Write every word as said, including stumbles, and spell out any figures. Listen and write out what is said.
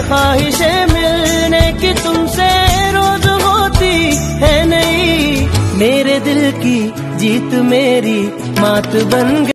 ख्वाहिशे मिलने की तुमसे रोज होती है नहीं। मेरे दिल की जीत मेरी मात बन गई।